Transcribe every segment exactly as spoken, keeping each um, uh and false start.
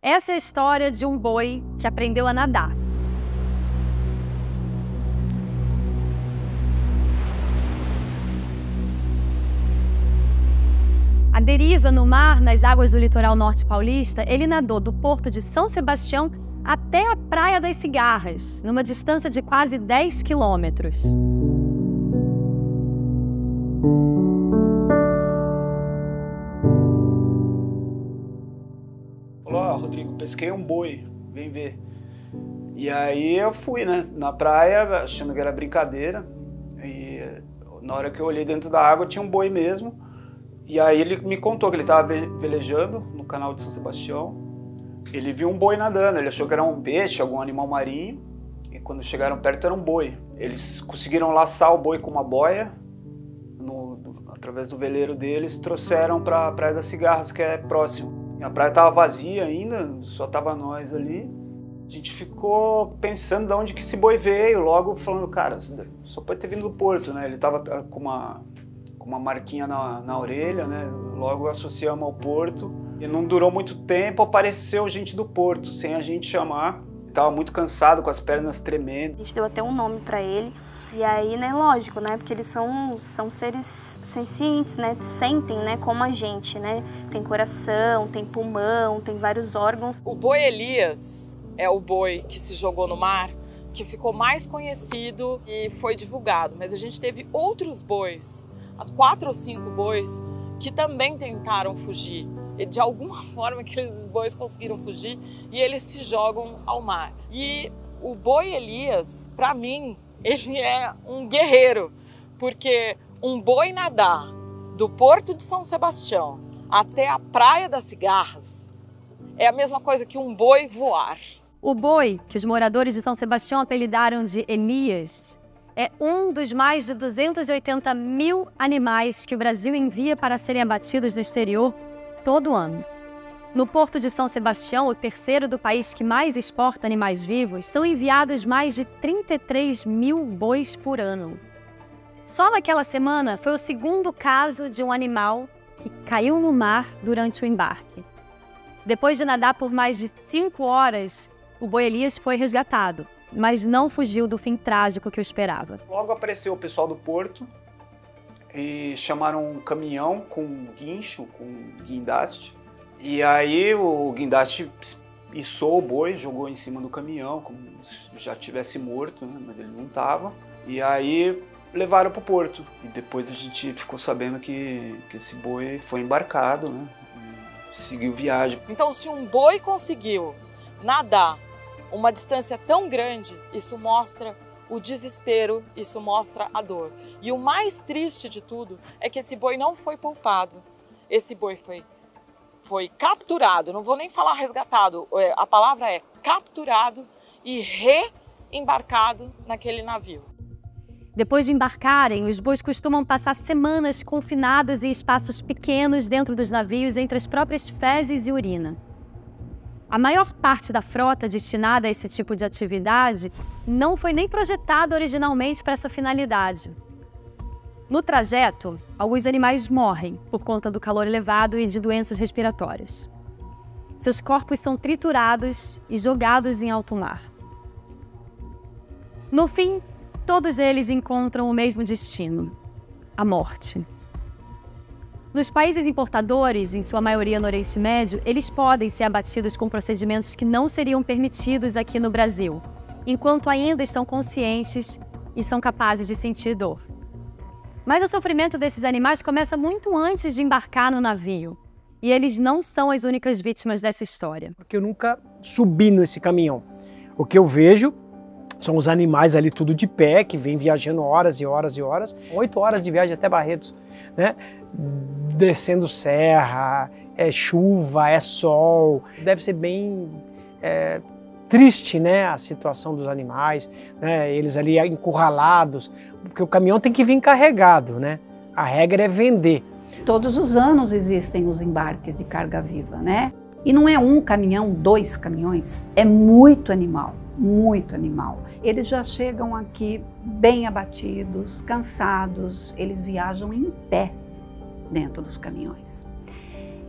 Essa é a história de um boi que aprendeu a nadar. À deriva no mar, nas águas do litoral norte paulista, ele nadou do porto de São Sebastião até a Praia das Cigarras, numa distância de quase dez quilômetros. Falou, ó, Rodrigo, pesquei um boi, vem ver. E aí eu fui, né, na praia, achando que era brincadeira. E na hora que eu olhei dentro da água, tinha um boi mesmo. E aí ele me contou que ele estava velejando no canal de São Sebastião. Ele viu um boi nadando, ele achou que era um peixe, algum animal marinho. E quando chegaram perto era um boi. Eles conseguiram laçar o boi com uma boia. No, no, através do veleiro deles, trouxeram para a Praia das Cigarras, que é próximo. A praia estava vazia ainda, só tava nós ali. A gente ficou pensando de onde que esse boi veio, logo falando, cara, só pode ter vindo do porto, né? Ele tava com uma, com uma marquinha na, na orelha, né? Logo associamos ao porto. E não durou muito tempo, apareceu gente do porto, sem a gente chamar. Ele tava muito cansado, com as pernas tremendo. A gente deu até um nome para ele. E aí, né, lógico, né, porque eles são, são seres sencientes, né, sentem, né, como a gente, né, tem coração, tem pulmão, tem vários órgãos. O boi Elias é o boi que se jogou no mar, que ficou mais conhecido e foi divulgado, mas a gente teve outros bois, quatro ou cinco bois, que também tentaram fugir. E de alguma forma aqueles bois conseguiram fugir e eles se jogam ao mar. E o boi Elias, para mim, ele é um guerreiro, porque um boi nadar do Porto de São Sebastião até a Praia das Cigarras é a mesma coisa que um boi voar. O boi, que os moradores de São Sebastião apelidaram de Elias, é um dos mais de duzentos e oitenta mil animais que o Brasil envia para serem abatidos no exterior todo ano. No Porto de São Sebastião, o terceiro do país que mais exporta animais vivos, são enviados mais de trinta e três mil bois por ano. Só naquela semana foi o segundo caso de um animal que caiu no mar durante o embarque. Depois de nadar por mais de cinco horas, o boi Elias foi resgatado, mas não fugiu do fim trágico que o esperava. Logo apareceu o pessoal do porto e chamaram um caminhão com guincho, com guindaste. E aí o guindaste içou o boi, jogou em cima do caminhão, como se já tivesse morto, né? Mas ele não estava. E aí levaram para o porto. E depois a gente ficou sabendo que, que esse boi foi embarcado, né? E seguiu viagem. Então, se um boi conseguiu nadar uma distância tão grande, isso mostra o desespero, isso mostra a dor. E o mais triste de tudo é que esse boi não foi poupado. Esse boi foi foi capturado, não vou nem falar resgatado, a palavra é capturado e reembarcado naquele navio. Depois de embarcarem, os bois costumam passar semanas confinados em espaços pequenos dentro dos navios entre as próprias fezes e urina. A maior parte da frota destinada a esse tipo de atividade não foi nem projetada originalmente para essa finalidade. No trajeto, alguns animais morrem por conta do calor elevado e de doenças respiratórias. Seus corpos são triturados e jogados em alto mar. No fim, todos eles encontram o mesmo destino: a morte. Nos países importadores, em sua maioria no Oriente Médio, eles podem ser abatidos com procedimentos que não seriam permitidos aqui no Brasil, enquanto ainda estão conscientes e são capazes de sentir dor. Mas o sofrimento desses animais começa muito antes de embarcar no navio. E eles não são as únicas vítimas dessa história. Porque eu nunca subi nesse caminhão. O que eu vejo são os animais ali tudo de pé, que vêm viajando horas e horas e horas. Oito horas de viagem até Barretos, né? Descendo serra, é chuva, é sol. Deve ser bem é, triste, né, a situação dos animais, né? Eles ali encurralados. Porque o caminhão tem que vir carregado, né? A regra é vender. Todos os anos existem os embarques de carga viva, né? E não é um caminhão, dois caminhões, é muito animal, muito animal. Eles já chegam aqui bem abatidos, cansados, eles viajam em pé dentro dos caminhões.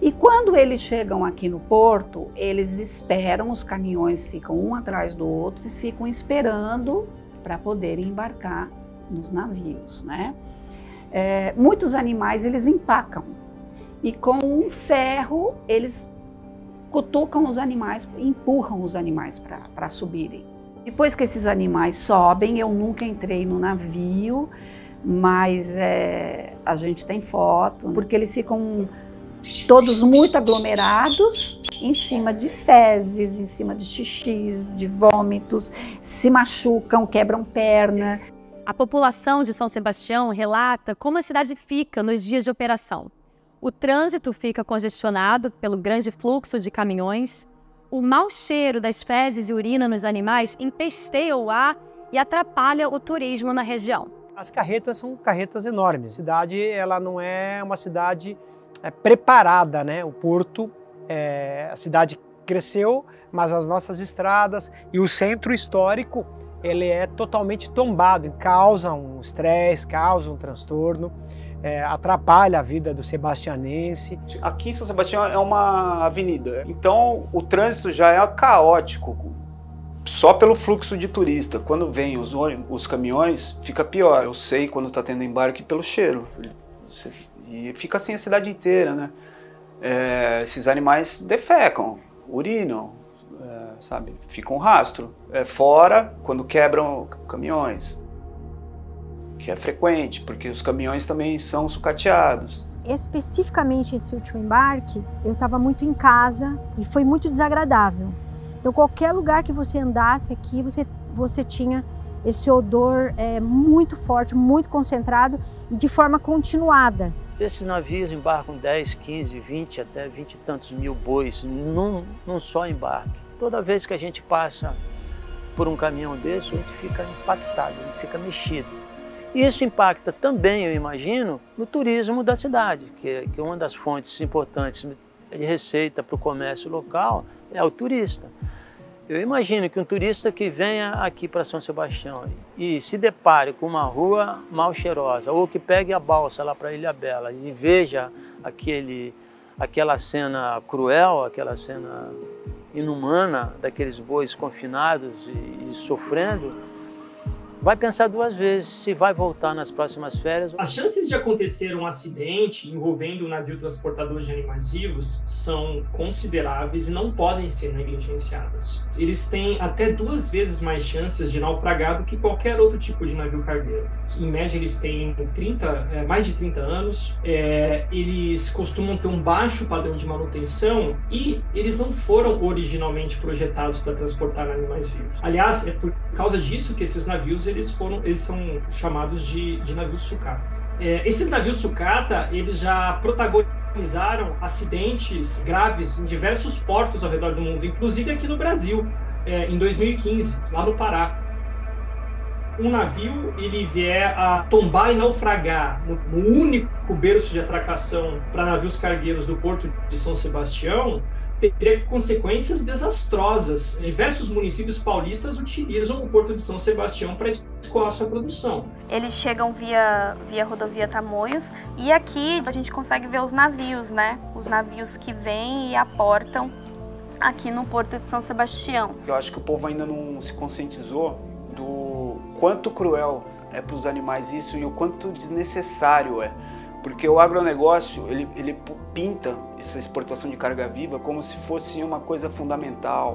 E quando eles chegam aqui no porto, eles esperam, os caminhões ficam um atrás do outro, eles ficam esperando para poderem embarcar nos navios, né? É, muitos animais eles empacam e com um ferro eles cutucam os animais, empurram os animais para subirem. Depois que esses animais sobem, eu nunca entrei no navio, mas é, a gente tem foto, porque eles ficam todos muito aglomerados em cima de fezes, em cima de xixis, de vômitos, se machucam, quebram perna. A população de São Sebastião relata como a cidade fica nos dias de operação. O trânsito fica congestionado pelo grande fluxo de caminhões, o mau cheiro das fezes e urina nos animais empesteia o ar e atrapalha o turismo na região. As carretas são carretas enormes. A cidade ela não é uma cidade é, preparada, né? O porto, é, a cidade cresceu, mas as nossas estradas e o centro histórico ele é totalmente tombado, causa um estresse, causa um transtorno, é, atrapalha a vida do sebastianense. Aqui em São Sebastião é uma avenida, então o trânsito já é caótico, só pelo fluxo de turista. Quando vem os, os caminhões, fica pior. Eu sei quando está tendo embarque pelo cheiro, e fica assim a cidade inteira, né? É, esses animais defecam, urinam, É, sabe, fica um rastro. É, fora, quando quebram caminhões, que é frequente, porque os caminhões também são sucateados. Especificamente esse último embarque, eu estava muito em casa e foi muito desagradável. Então qualquer lugar que você andasse aqui, você, você tinha esse odor é, muito forte, muito concentrado e de forma continuada. Esses navios embarcam dez, quinze, vinte, até vinte e tantos mil bois num, num só embarque. Toda vez que a gente passa por um caminhão desse, a gente fica impactado, a gente fica mexido. E isso impacta também, eu imagino, no turismo da cidade, que, que uma das fontes importantes de receita para o comércio local é o turista. Eu imagino que um turista que venha aqui para São Sebastião e se depare com uma rua mal cheirosa, ou que pegue a balsa lá para Ilhabela e veja aquele, aquela cena cruel, aquela cena inumana daqueles bois confinados e, e sofrendo, vai pensar duas vezes se vai voltar nas próximas férias. As chances de acontecer um acidente envolvendo um navio transportador de animais vivos são consideráveis e não podem ser negligenciadas. Eles têm até duas vezes mais chances de naufragar do que qualquer outro tipo de navio cargueiro. Em média, eles têm trinta, é, mais de trinta anos, é, eles costumam ter um baixo padrão de manutenção e eles não foram originalmente projetados para transportar animais vivos. Aliás, é por causa disso que esses navios eles foram, eles são chamados de, de navios sucata. É, esses navios sucata, eles já protagonizaram acidentes graves em diversos portos ao redor do mundo, inclusive aqui no Brasil, é, em dois mil e quinze, lá no Pará. Um navio, ele vier a tombar e naufragar no, no único berço de atracação para navios cargueiros do Porto de São Sebastião, teria consequências desastrosas. Diversos municípios paulistas utilizam o Porto de São Sebastião para escoar sua produção. Eles chegam via, via rodovia Tamoios e aqui a gente consegue ver os navios, né? Os navios que vêm e aportam aqui no Porto de São Sebastião. Eu acho que o povo ainda não se conscientizou do quanto cruel é para os animais isso e o quanto desnecessário é. Porque o agronegócio, ele, ele pinta essa exportação de carga viva como se fosse uma coisa fundamental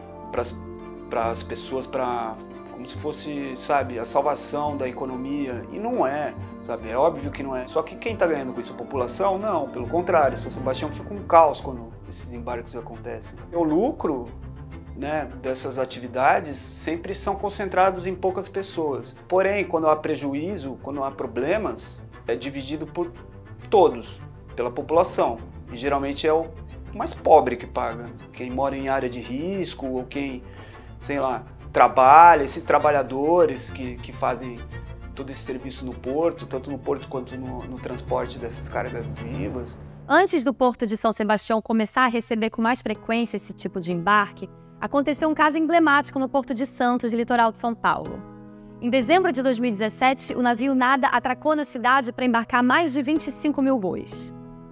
para as pessoas, pra, como se fosse, sabe, a salvação da economia. E não é, sabe, é óbvio que não é. Só que quem está ganhando com isso, a população? Não, pelo contrário, São Sebastião fica um caos quando esses embarques acontecem. O lucro, né, dessas atividades sempre são concentrados em poucas pessoas. Porém, quando há prejuízo, quando há problemas, é dividido por todos, pela população. E geralmente é o mais pobre que paga. Quem mora em área de risco ou quem, sei lá, trabalha, esses trabalhadores que, que fazem todo esse serviço no porto, tanto no porto quanto no, no transporte dessas cargas vivas. Antes do Porto de São Sebastião começar a receber com mais frequência esse tipo de embarque, aconteceu um caso emblemático no Porto de Santos, litoral de São Paulo. Em dezembro de dois mil e dezessete, o navio Nada atracou na cidade para embarcar mais de vinte e cinco mil bois.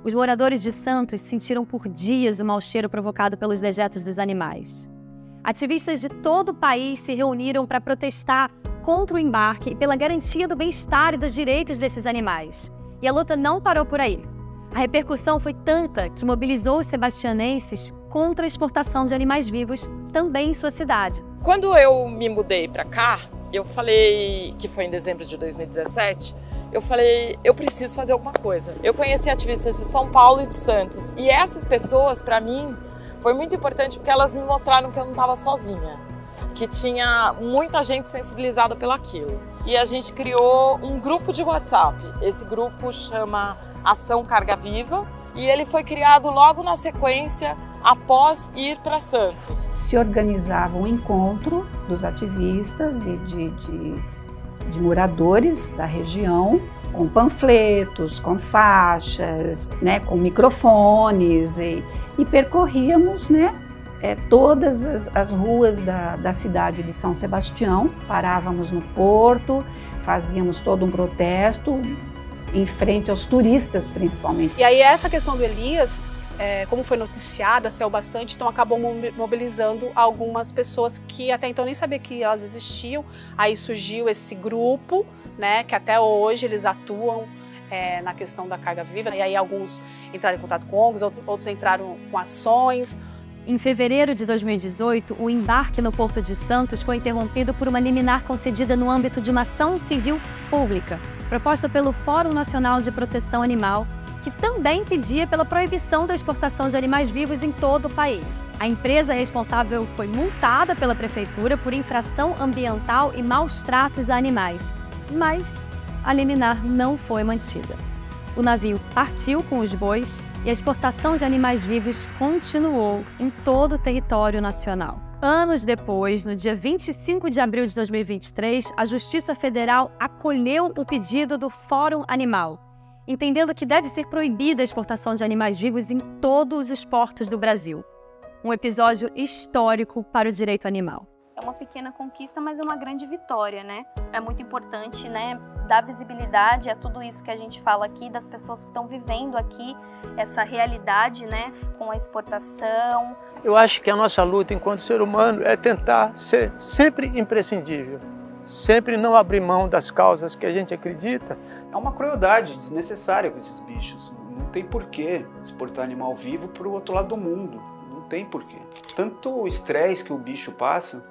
Os moradores de Santos sentiram por dias o mau cheiro provocado pelos dejetos dos animais. Ativistas de todo o país se reuniram para protestar contra o embarque e pela garantia do bem-estar e dos direitos desses animais. E a luta não parou por aí. A repercussão foi tanta que mobilizou os sebastianenses contra a exportação de animais vivos também em sua cidade. Quando eu me mudei para cá, eu falei, que foi em dezembro de dois mil e dezessete, eu falei, eu preciso fazer alguma coisa. Eu conheci ativistas de São Paulo e de Santos, e essas pessoas, para mim, foi muito importante porque elas me mostraram que eu não estava sozinha, que tinha muita gente sensibilizada pelo aquilo. E a gente criou um grupo de WhatsApp. Esse grupo chama Ação Carga Viva, e ele foi criado logo na sequência, após ir para Santos. Se organizava um encontro dos ativistas e de, de, de moradores da região, com panfletos, com faixas, né, com microfones, e, e percorríamos, né, é, todas as, as ruas da, da cidade de São Sebastião, parávamos no porto, fazíamos todo um protesto, em frente aos turistas, principalmente. E aí essa questão do Elias, é, como foi noticiada, saiu bastante, então acabou mobilizando algumas pessoas que até então nem sabiam que elas existiam. Aí surgiu esse grupo, né, que até hoje eles atuam é, na questão da carga viva. E aí alguns entraram em contato com O N Gs, outros, outros entraram com ações. Em fevereiro de dois mil e dezoito, o embarque no Porto de Santos foi interrompido por uma liminar concedida no âmbito de uma ação civil pública, proposta pelo Fórum Nacional de Proteção Animal, que também pedia pela proibição da exportação de animais vivos em todo o país. A empresa responsável foi multada pela prefeitura por infração ambiental e maus tratos a animais, mas a liminar não foi mantida. O navio partiu com os bois e a exportação de animais vivos continuou em todo o território nacional. Anos depois, no dia vinte e cinco de abril de dois mil e vinte e três, a Justiça Federal acolheu o pedido do Fórum Animal, entendendo que deve ser proibida a exportação de animais vivos em todos os portos do Brasil. Um episódio histórico para o direito animal. É uma pequena conquista, mas é uma grande vitória, né? É muito importante, né, dar visibilidade a tudo isso que a gente fala aqui, das pessoas que estão vivendo aqui essa realidade, né, com a exportação. Eu acho que a nossa luta enquanto ser humano é tentar ser sempre imprescindível, sempre não abrir mão das causas que a gente acredita. É uma crueldade desnecessária com esses bichos. Não tem porquê exportar animal vivo para o outro lado do mundo. Não tem porquê. Tanto o estresse que o bicho passa,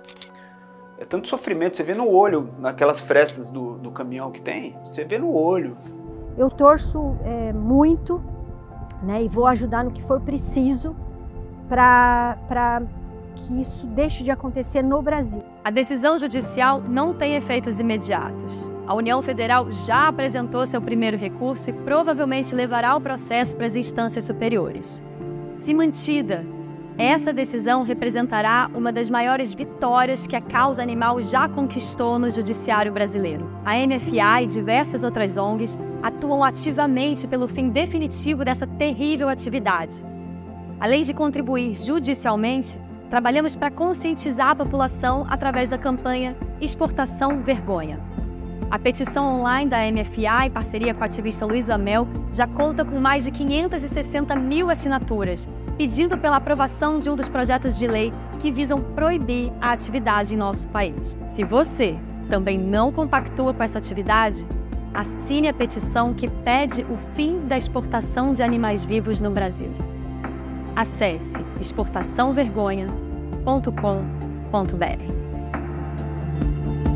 é tanto sofrimento. Você vê no olho, naquelas frestas do, do caminhão que tem, você vê no olho. Eu torço é, muito, né, e vou ajudar no que for preciso para que isso deixe de acontecer no Brasil. A decisão judicial não tem efeitos imediatos. A União Federal já apresentou seu primeiro recurso e provavelmente levará o processo para as instâncias superiores. Se mantida, essa decisão representará uma das maiores vitórias que a causa animal já conquistou no judiciário brasileiro. A N F A e diversas outras O N Gs atuam ativamente pelo fim definitivo dessa terrível atividade. Além de contribuir judicialmente, trabalhamos para conscientizar a população através da campanha Exportação Vergonha. A petição online da M F A, em parceria com a ativista Luísa Mel, já conta com mais de quinhentas e sessenta mil assinaturas, pedindo pela aprovação de um dos projetos de lei que visam proibir a atividade em nosso país. Se você também não compactua com essa atividade, assine a petição que pede o fim da exportação de animais vivos no Brasil. Acesse exportação vergonha ponto com ponto br.